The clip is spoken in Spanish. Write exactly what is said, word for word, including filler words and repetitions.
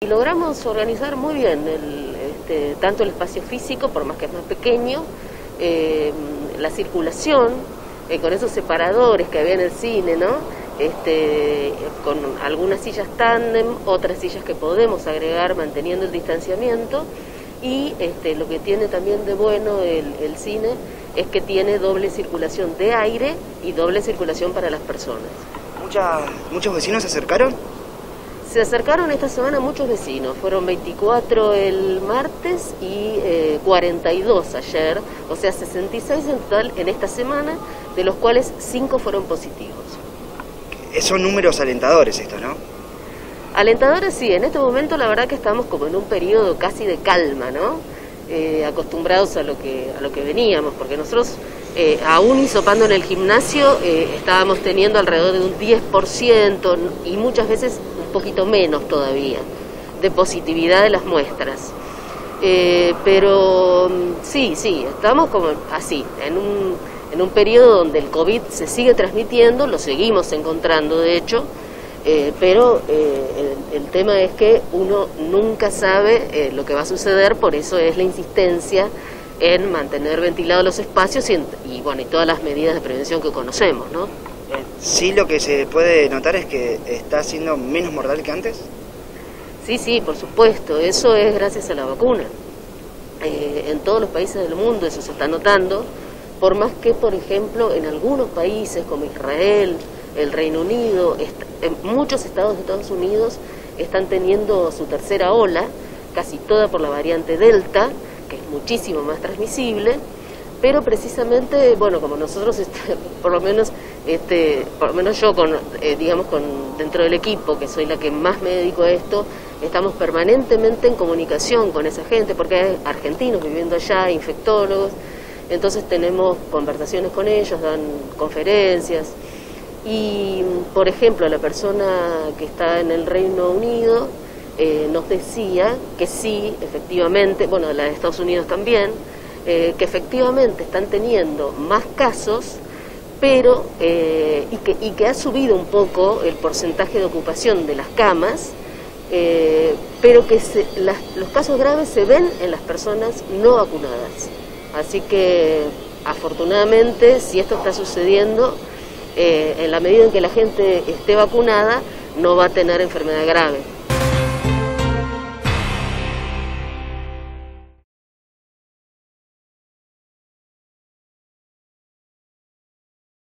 y logramos organizar muy bien el, este, tanto el espacio físico, por más que es más pequeño, eh, la circulación, eh, con esos separadores que había en el cine, ¿no? Este, con algunas sillas tándem, otras sillas que podemos agregar manteniendo el distanciamiento, y este, lo que tiene también de bueno el, el cine es que tiene doble circulación de aire y doble circulación para las personas. ¿Mucha, ¿Muchos vecinos se acercaron? Se acercaron esta semana muchos vecinos, fueron veinticuatro el martes y eh, cuarenta y dos ayer, o sea sesenta y seis en total en esta semana, de los cuales cinco fueron positivos. Son números alentadores esto, ¿no? Alentadores sí, en este momento la verdad que estamos como en un periodo casi de calma, ¿no? Eh, acostumbrados a lo que, a lo que veníamos, porque nosotros, eh, aún hisopando en el gimnasio, eh, estábamos teniendo alrededor de un diez por ciento y muchas veces un poquito menos todavía, de positividad de las muestras. Eh, pero sí, sí, estamos como así, en un, en un periodo donde el COVID se sigue transmitiendo, lo seguimos encontrando de hecho, eh, pero eh, el, el tema es que uno nunca sabe eh, lo que va a suceder, por eso es la insistencia en mantener ventilados los espacios y, y, bueno, y todas las medidas de prevención que conocemos, ¿no? Sí, lo que se puede notar es que está siendo menos mortal que antes. Sí, sí, por supuesto, eso es gracias a la vacuna. Eh, en todos los países del mundo eso se está notando, por más que, por ejemplo, en algunos países como Israel, el Reino Unido, en muchos estados de Estados Unidos están teniendo su tercera ola, casi toda por la variante Delta, que es muchísimo más transmisible, pero precisamente, bueno, como nosotros, este, por lo menos, este, por lo menos yo, con, eh, digamos, con dentro del equipo, que soy la que más me dedico a esto, estamos permanentemente en comunicación con esa gente, porque hay argentinos viviendo allá, infectólogos, entonces tenemos conversaciones con ellos, dan conferencias, y, por ejemplo, la persona que está en el Reino Unido eh, nos decía que sí, efectivamente, bueno, la de Estados Unidos también, eh, que efectivamente están teniendo más casos, pero eh, y, que, y que ha subido un poco el porcentaje de ocupación de las camas, eh, pero que se, las, los casos graves se ven en las personas no vacunadas. Así que, afortunadamente, si esto está sucediendo, eh, en la medida en que la gente esté vacunada, no va a tener enfermedad grave.